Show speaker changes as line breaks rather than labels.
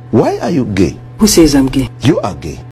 Why are you gay?
Who says I'm gay?
You are gay.